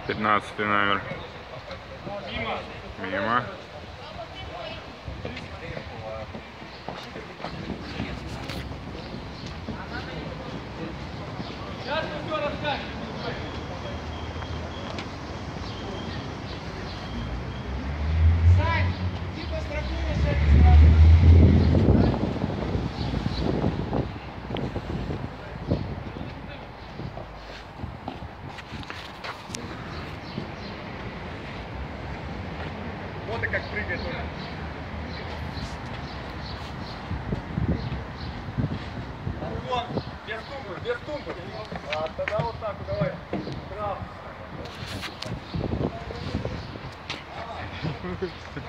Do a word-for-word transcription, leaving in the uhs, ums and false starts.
Пятнадцатый номер. Мимо. Сейчас мы все расскажем. Сань, ты пострахуешь с этой стороны. Вот и как прыгает он. Вон, без тумбы, без тумбы. А тогда вот так, давай. Браво.